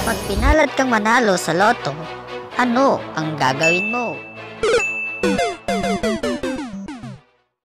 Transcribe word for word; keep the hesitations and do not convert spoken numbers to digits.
Pag pinalad kang manalo sa loto, ano ang gagawin mo?